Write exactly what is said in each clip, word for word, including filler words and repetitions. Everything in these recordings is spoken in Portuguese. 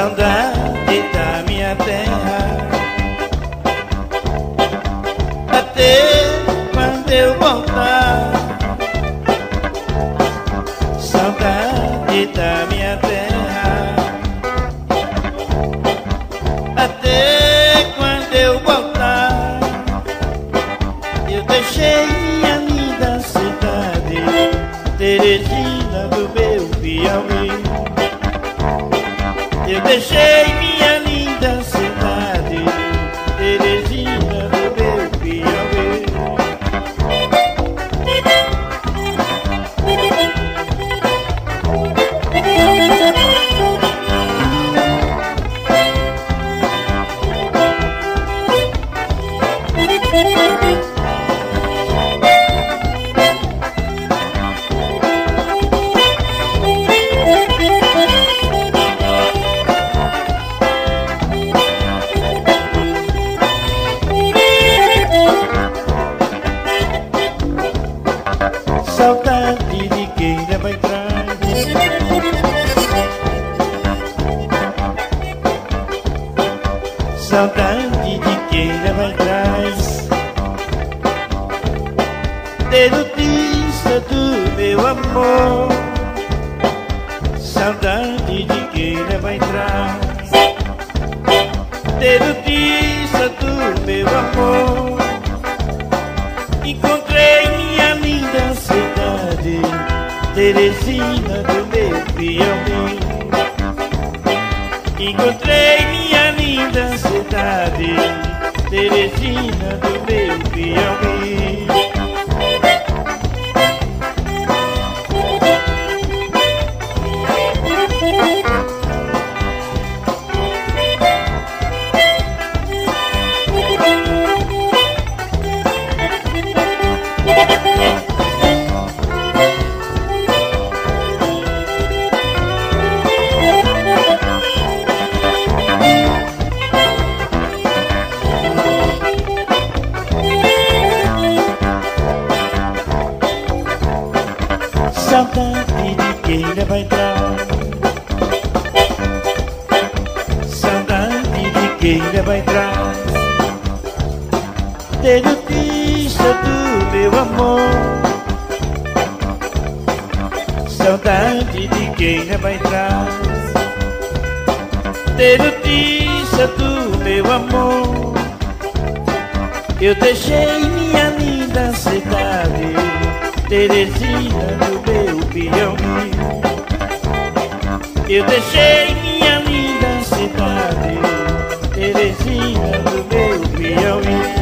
saudade da minha terra. Até quando eu voltar, saudade da minha terra. Até quando eu voltar, eu deixei minha linda cidade, Teresina do meu Piauí. Eu deixei minha linda cidade, Teresina do meu Piauí. Saudade de quem leva atrás, saudade de quem leva atrás, de notícia do meu amor. Saudade de quem leva atrás, de notícia do meu amor. Encontrei minha linda cidade, Teresina do meu Piauí. Encontrei minha linda cidade, Teresina do meu Piauí. Saudade de quem leva atrás, saudade de quem leva atrás, de notícia do meu amor. Saudade de quem leva atrás, de notícia do meu amor. Eu deixei minha linda cidade, Teresina do meu Piauí. Eu deixei minha linda cidade, Teresina do meu Piauí.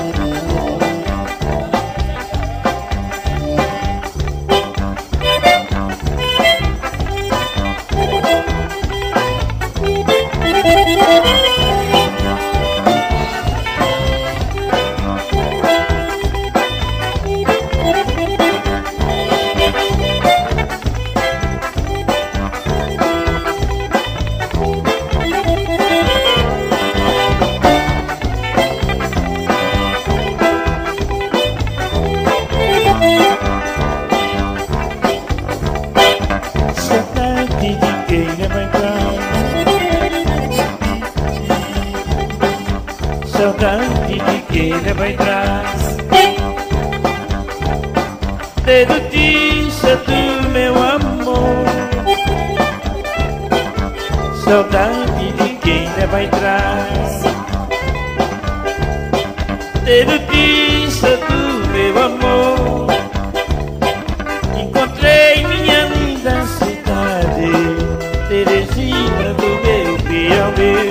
Saudade de quem leva atrás, saudade de quem leva atrás, de notícia do meu amor. Saudade de quem leva atrás, de notícia do meu amor. Encontrei minha linda cidade, Teresina do meu Piauí.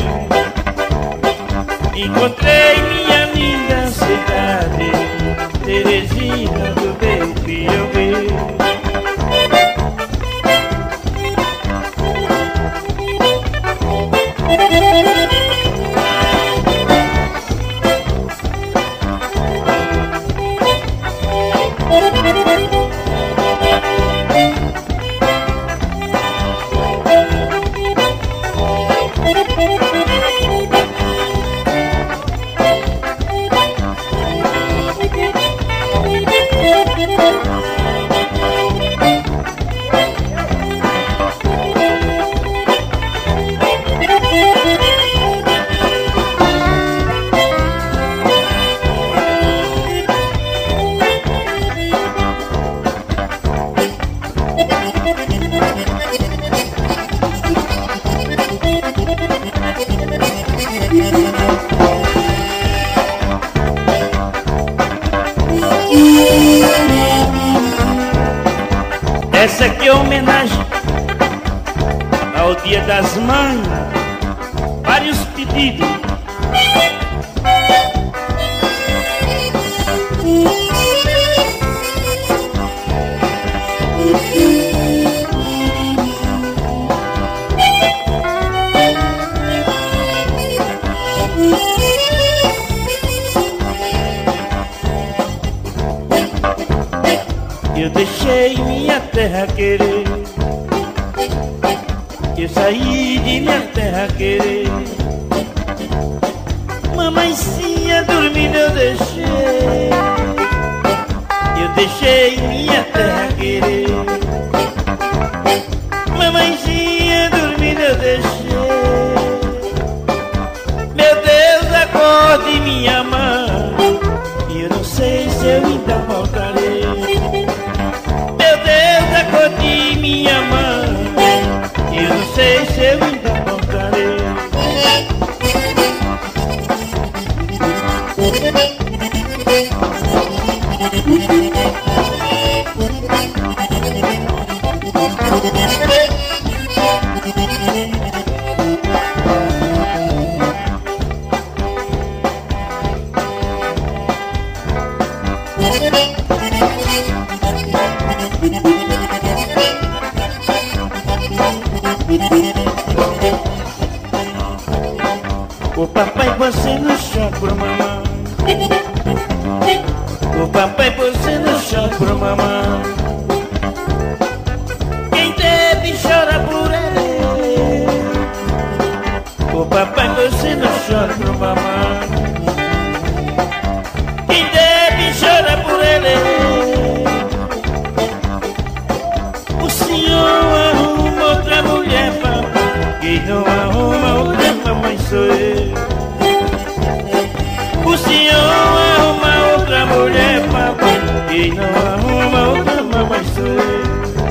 Encontrei minha linda cidade, Teresina do meu Piauí. Thank you. o dia das mães, vários pedidos. Eu deixei minha terra querer, eu saí de minha terra querer. Mamãezinha dormindo eu deixei, eu deixei minha terra querer. Mamãezinha dormindo eu deixei. Meu Deus, acorde minha mãe, e eu não sei se eu ainda voltarei. Meu Deus, acorde minha mãe, eu não sei se eu ainda voltarei. O papai, você não chora por mamãe. O papai, você não chora por mamãe. Quem deve chora por ele. O papai, você não chora por mamãe. Quem deve chora por ele. O senhor arruma outra mulher, papai. Quem não arruma outra mamãe sou eu. O senhor arruma outra mulher, papai. Quem não arruma outra mamãe sou eu.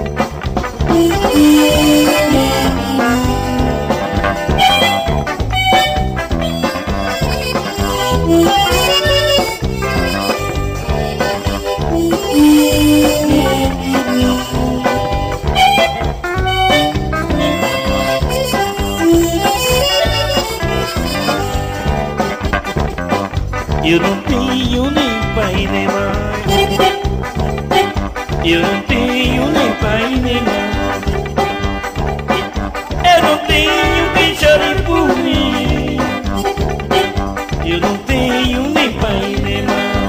Eu não tenho nem pai nem mãe. Eu não tenho nem pai nem mãe. Eu não tenho quem chore por mim. Eu não tenho nem pai nem mãe.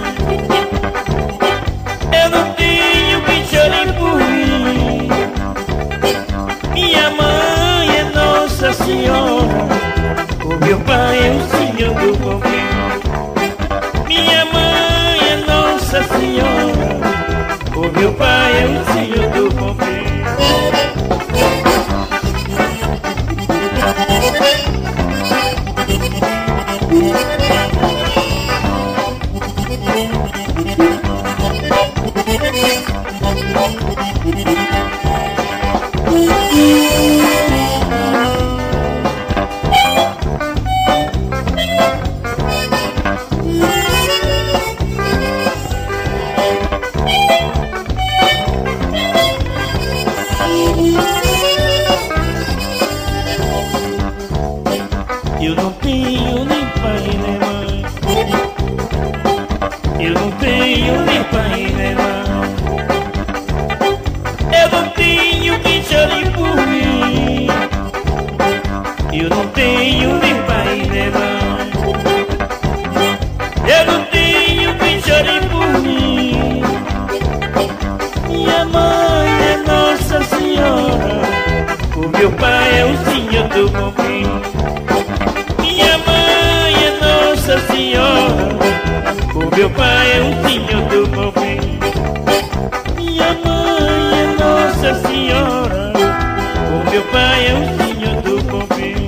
Eu não tenho quem chore por mim. Minha mãe é Nossa Senhora, o meu pai é o Senhor do Bom Fim. Minha mãe é Nossa Senhora, o meu pai é o Senhor do Bom Fim. Eu não tenho nem pai nem mãe. Eu não tenho nem pai nem mãe. Eu não tenho quem chore por mim. Eu não tenho nem pai nem mãe. Eu não tenho quem chore por mim. Minha mãe é Nossa Senhora, o meu pai é o Senhor do Bom Fim. Minha mãe é Nossa Senhora, o meu pai é o Senhor do Bom Fim. Minha mãe é Nossa Senhora, o meu pai é o Senhor do Bom Fim.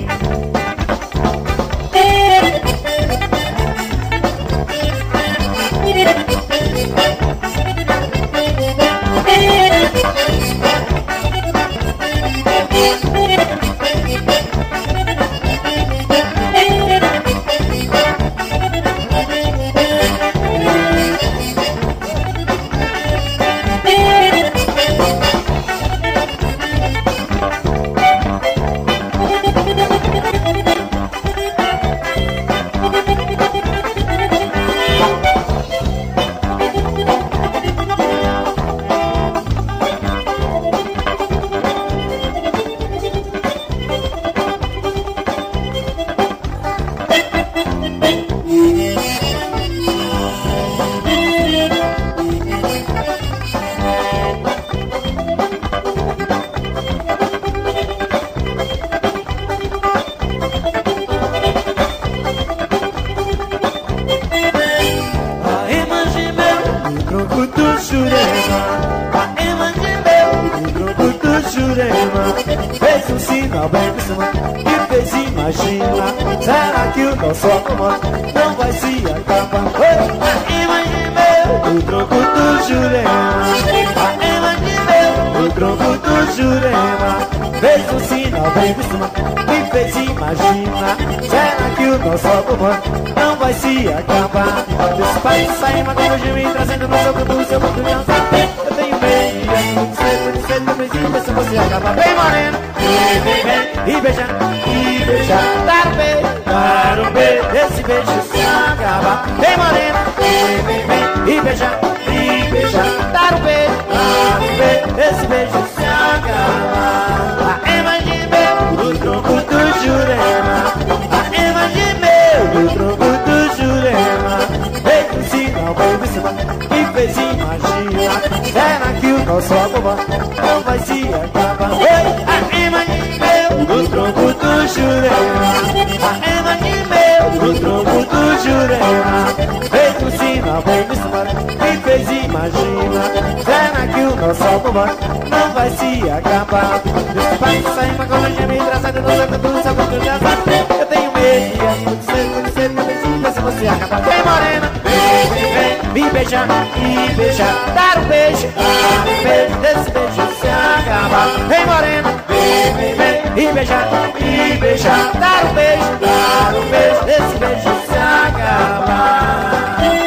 um sinal bem por cima que fez imagina. Será que o nosso amor não vai se acabar? A imagem meu, o tronco do Jurema. A imagem meu, o tronco do Jurema. Fez um sinal bem por cima que fez imagina. Será que o nosso amor não vai se acabar? Desse país sair matando de mim, trazendo no soco do seu ponto de lança. Eu tenho medo de acontecer, de ser também se você acabar. Vem morena, vem, vem, vem, e beijar, e beijar. Dar um beijo, dar um beijo, esse beijo se acabar. Vem morena, vem, vem, vem, e beijar, e beijar. Dar um beijo, dar um beijo, esse beijo se acabar. A imagem meu, o tronco do Jurema. A imagem meu, o tronco do Jurema. Fez um sinal bem por cima que fez imagina. Será que o nosso amor não vai se acabar? Oi, a imagem meu, o tronco do Jurema. A imagem meu, o tronco do Jurema. Fez um sinal bem por cima que fez imagina. Será que o nosso amor não vai se acabar? Desse país sair uma coisa de mim, traçada no sangue do céu do já. Eu tenho medo de acontecer, acontecer, acontecer, se você acabar. Vem morena, vem, vem, vem, me beijar, e beijar. Dar um beijo, dar um beijo, desse beijo se acabar. Vem morena, vem, vem, vem, e beijar, e beijar. Dar um beijo, dar um beijo, desse beijo se acabar.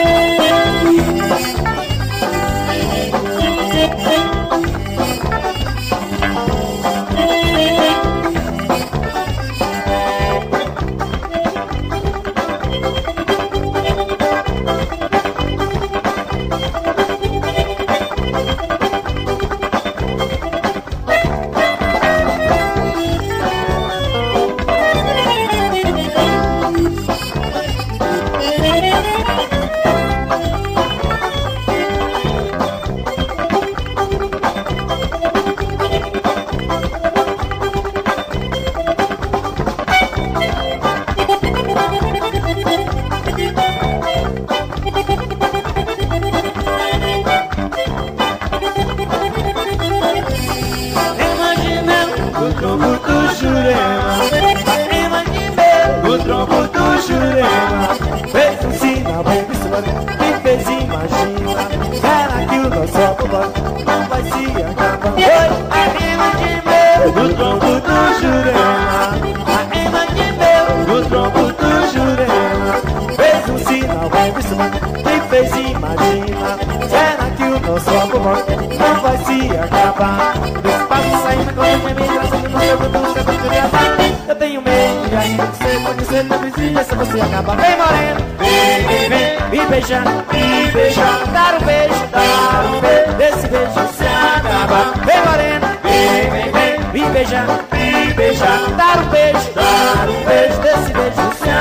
Vem morena, vem, vem, vem, me beijar, me beijar. Dar um beijo, dar um beijo, desse beijo se acabar. Vem morena, vem, vem, vem, me beijar, me beijar. Dar um beijo, dar um beijo, desse beijo se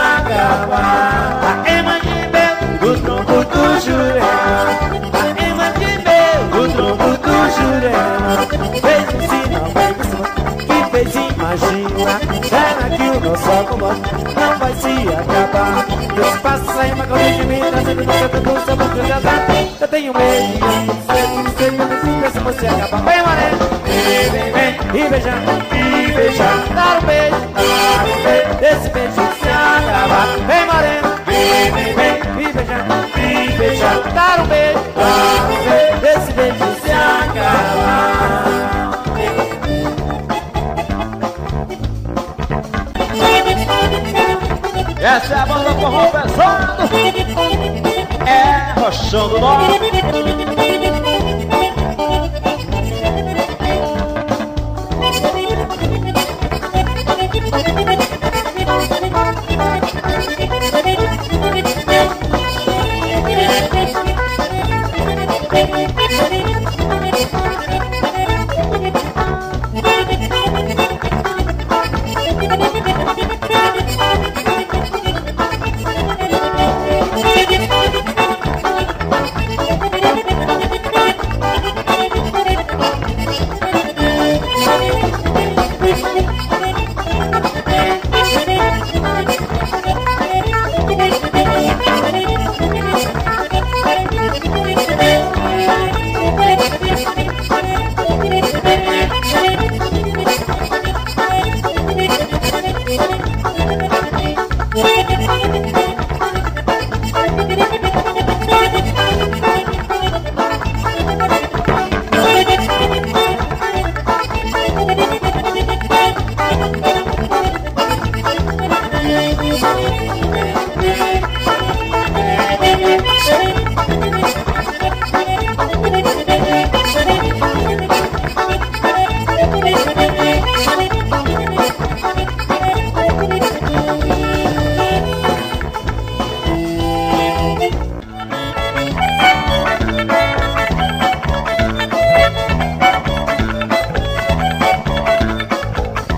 acabar. A imagem meu, o tronco do Jurema. A imagem meu, o tronco do Jurema. Fez um sinal bem por cima que fez imagina. Será que o nosso amor não vai se acabar? Deus passa aí uma coisa de mim, trazendo no canto do seu banco de azar. Eu tenho medo de acontecer, não sei quando fica se você acabar. Vem morena, vem, vem, vem, e beijar, e beijar. Dar um beijo, dar um beijo, desse beijo se acabar. Vem morena, vem, vem, vem, e beijar, e beijar. Dar um beijo, dar um beijo, desse beijo se acabar. Essa é a banda forró pesado. É Rochão do Norte.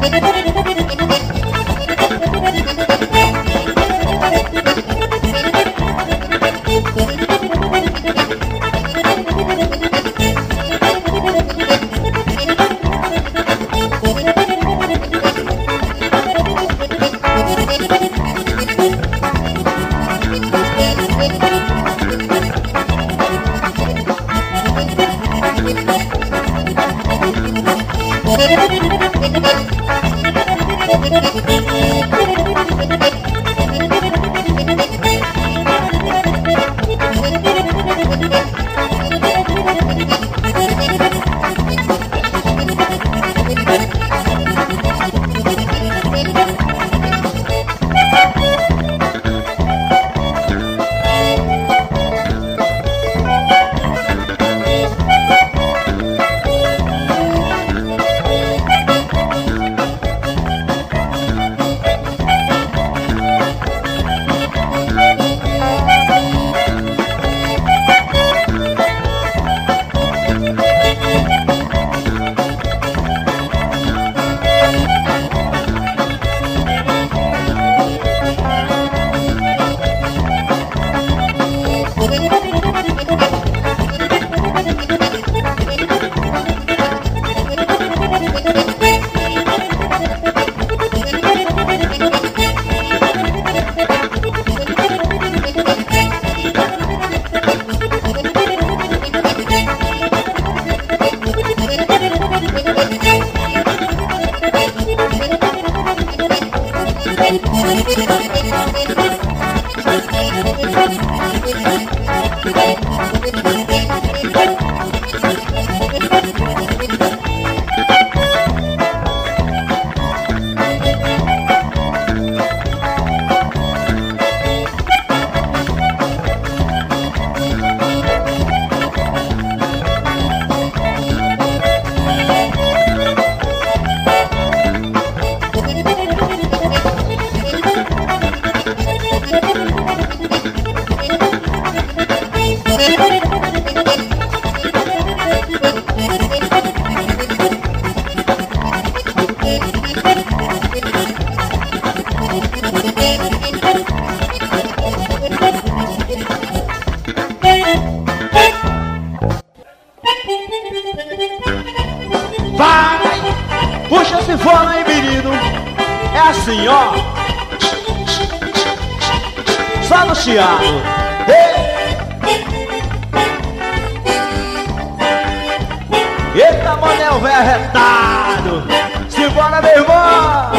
Eita, Manel, velho arretado. Simbora, meu irmão.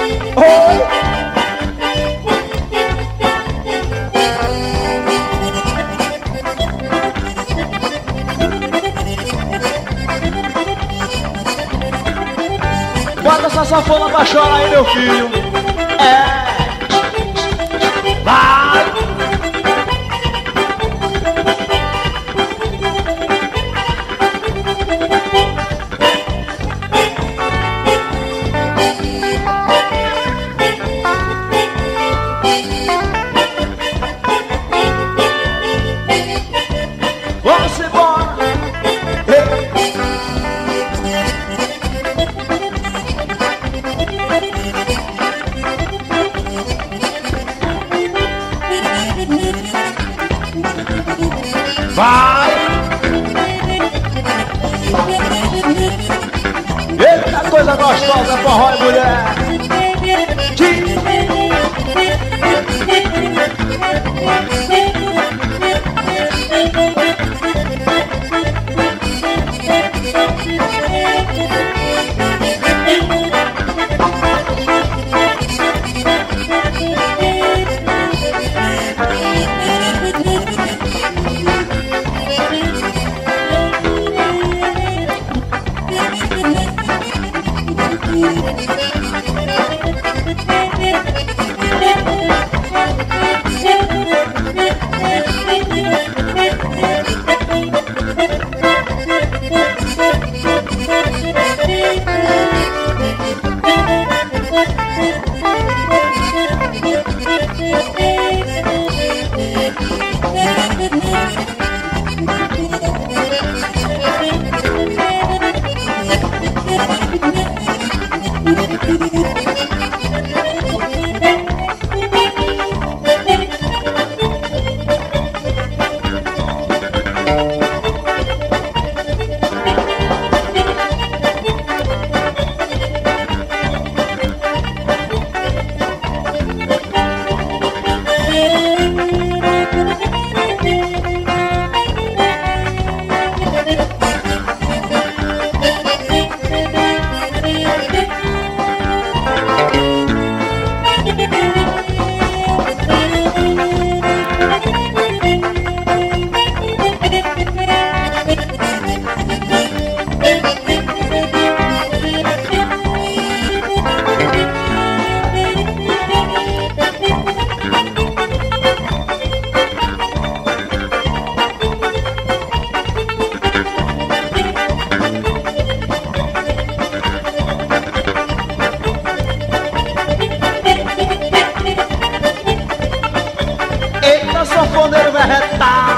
Oi. Bota essa sanfona pra chorar aí, meu filho. É. Vai. Vamos embora. Vai! Eita, coisa gostosa, forró e mulher! Tchim. Eita, sanfoneiro vai retar.